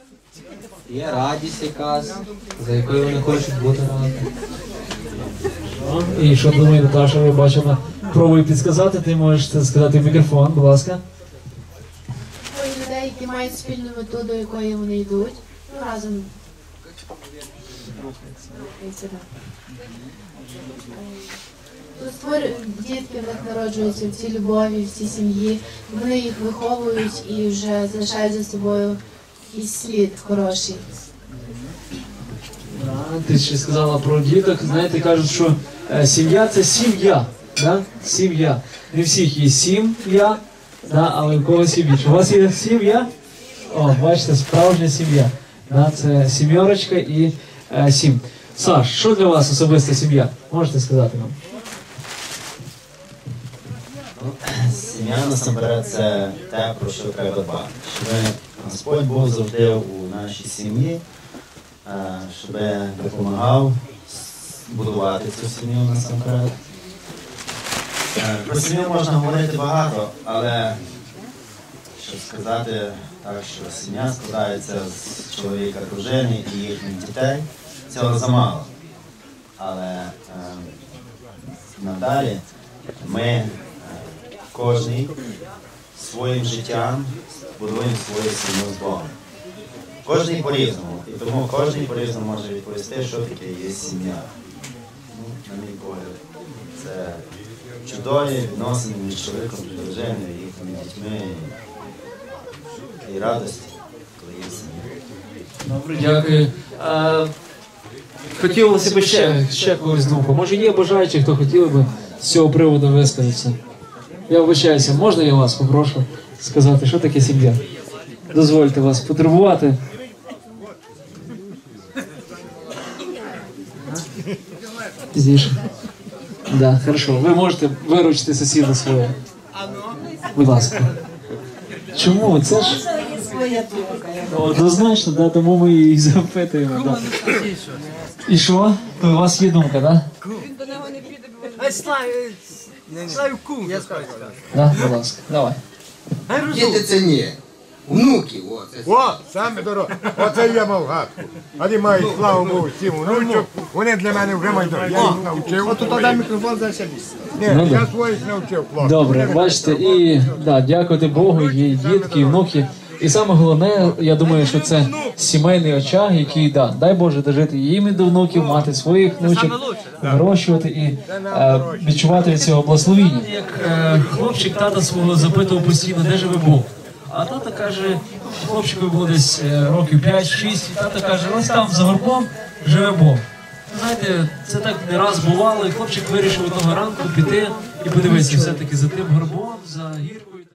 Є радість якась, за якою вони хочуть бути разом. І що думає Наташа, ви бачимо, пробує підсказати, ти можеш це сказати в мікрофон, будь ласка. Ой, людей, які мають спільну мету, до якої вони йдуть, ну, разом. Дітки в них народжуються в цій любові, в цій сім'ї, вони їх виховують і вже залишають за собою якийсь слід хороший. Ти ще сказала про діток, знаєте, кажуть, що сім'я – це сім'я, да? Сім'я. Не всіх є сім'я, да? Але в когось є більше. У вас є сім'я? О, бачите, справжня сім'я. Да? Це сім'ярочка і 7. Саш, що для вас особиста сім'я? Можете сказати нам? Сім'я насамперед це те, про що треба дбати. Щоб Господь був завжди у нашій сім'ї, щоб допомагав будувати цю сім'ю насамперед. Про сім'ю можна говорити багато, але щоб сказати так, що сім'я складається з чоловіка, дружини і їхніх дітей, цього замало. Але надалі ми кожний своїм життям будуємо свою сім'ю з Богом. Кожний по-різному. І тому кожний по-різному може відповісти, що таке є сім'я. Ну, на мій погляд, це чудові відносини між чоловіком і дружиною, їхніми дітьми і радості, коли є сім'я. Добре, дякую. Хотілося б ще когось думку. Може є бажаючі, хто хотів би з цього приводу висказатися? Я вибачаюся, можна я вас попрошу сказати, що таке сім'я? Дозвольте вас потурбувати. Пізніше. Да, хорошо. Ви можете виручити сусіда свого. Будь ласка. Чому? Це ж... Однозначно, да, тому ми її запитуємо. Да. І що? То у вас є думка, так? Він до нього не піде, Славі кум, я скажу. Да, будь ласка, давай. Діти це ні. Внуки, О, саме дорого. Оце я мав гадку. Вони мають, слава Богу, 7 внучок. Вони для мене вже майдан. Я їх навчив. От туди мікрофон за себе. Ні, я своїх навчив, хлопці. Добре, бачите, і да, дякувати Богу, є дітки, і внуки. І саме головне, я думаю, що це сімейний очаг, який, да, дай Боже, дожити їм і до внуків, мати своїх внучок, вирощувати і відчувати від цього благословіння. Як хлопчик тата свого запитував постійно, де живе Бог. А тата каже, хлопчику було десь років 5-6, і тата каже, ось там за горбом живе Бог. Знаєте, це так не раз бувало, і хлопчик вирішив одного ранку піти і подивитися все-таки за тим горбом, за гіркою.